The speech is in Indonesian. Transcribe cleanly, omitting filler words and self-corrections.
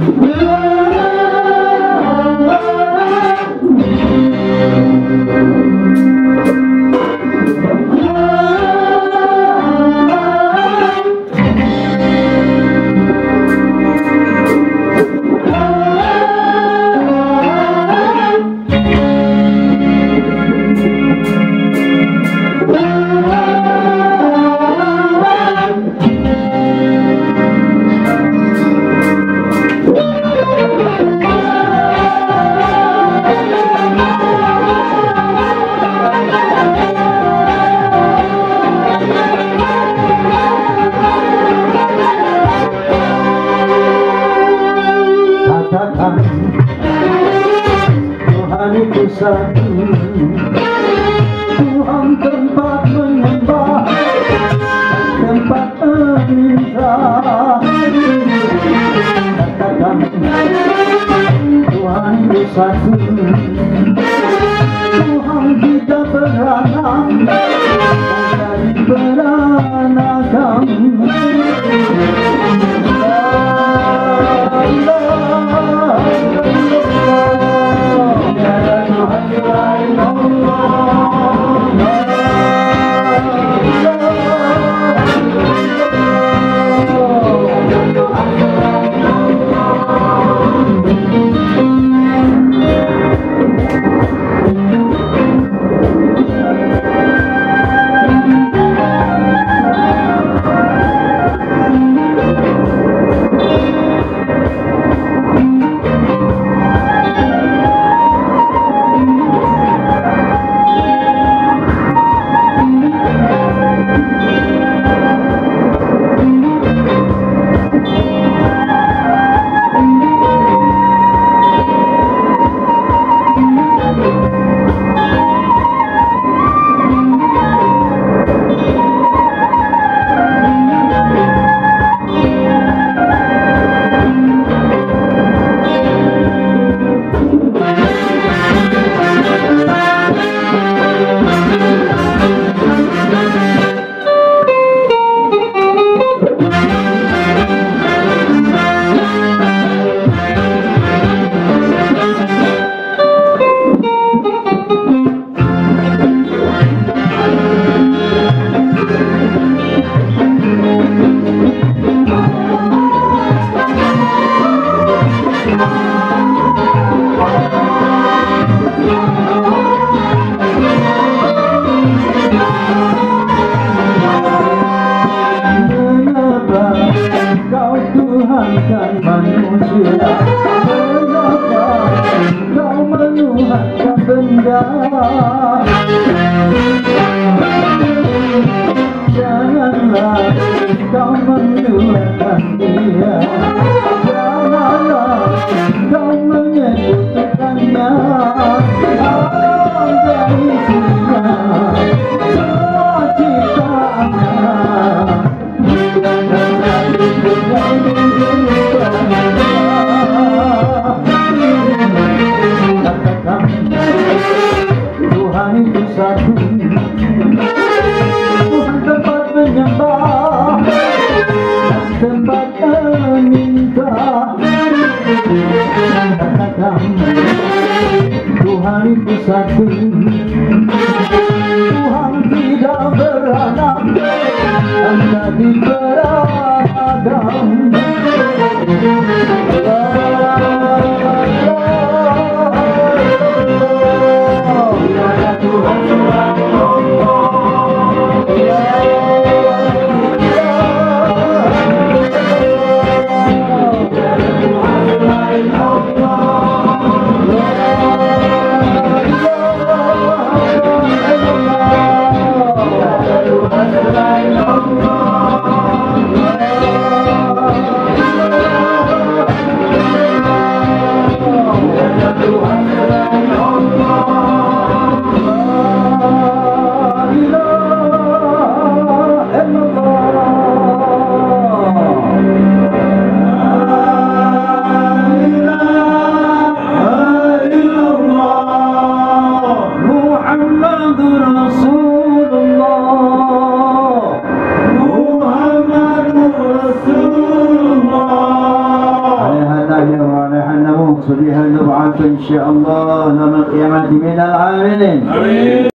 Tuhan itu satu, Tuhan tempat menyembah, tempat meminta. Katakan Tuhan itu satu, Tuhan kita beranak dari beranakan. Tuhankan manusia, kenapa kau menuhankan benda? Janganlah kau menuhankan dia, janganlah kau menyekutukannya. Dari isinya semua ciptaannya, katakan Tuhan itu satu, Tuhan tempat menyembah dan tempat meminta. Katakan Tuhan itu satu, Tuhan tidak beranak dan jadi beragam. ونحن بها نبعث إن شاء الله يوم القيامة من العاملين.